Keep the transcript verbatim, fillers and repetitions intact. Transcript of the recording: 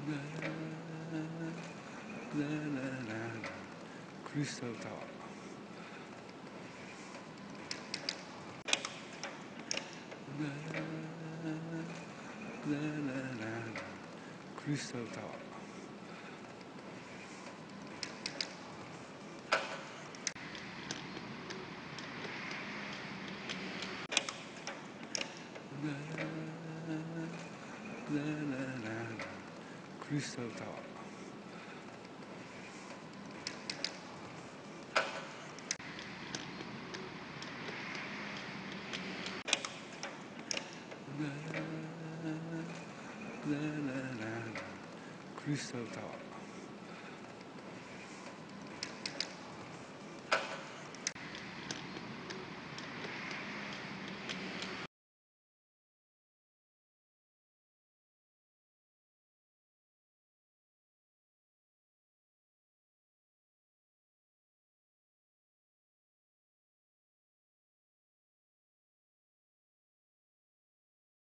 ラララララクリスタルタワーラララララクリスタルタワーラララララクリスタルタワーラララララクリスタルタワー